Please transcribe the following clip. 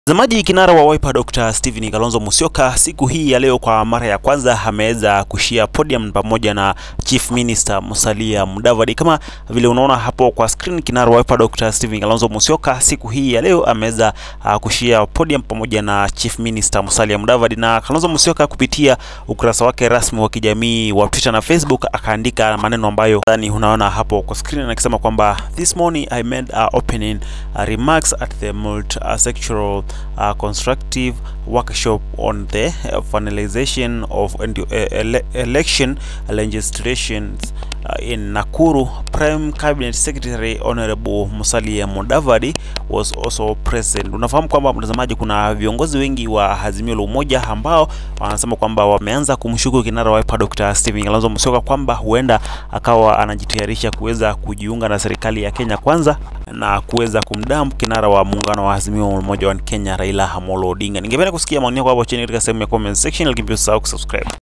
Mtazamaji, kinara wa Wiper Dr. Kalonzo Musyoka siku hii ya leo kwa mara ya kwanza ameweza kushia podium pamoja na Chief Minister Musalia Mudavadi. Kama vile unaona hapo kwa screen, kinara wa Wiper Dr. Kalonzo Musyoka siku hii ya leo ameweza kushia podium pamoja na Chief Minister Musalia Mudavadi, na Kalonzo Musyoka kupitia ukurasa wake rasmi wa kijamii wa Twitter na Facebook akaandika maneno ambayo unaona hapo kwa screen, akisema kwamba this morning I made opening remarks at the multi-sectoral constructive workshop on the finalization of election legislations in Nakuru. Prime Cabinet Secretary Honorable Musalia Mudavadi was also present. Unafahamu kwamba mtazamaji, kuna viongozi wengi wa Azimio la Umoja ambao wanasema kwamba wameanza kumshukuru kinara wa Wiper Dr. Kalonzo Musyoka kwamba huenda akawa anajitayarisha kuweza kujiunga na serikali ya Kenya Kwanza na kuweza kumdamp kinara wa muungano wa Azimio la Umoja wa Kenya Raila Amolo Odinga. Ningependa kusikia maoni yako hapo chini katika sehemu ya comment section, lakini pia usisahau kusubscribe.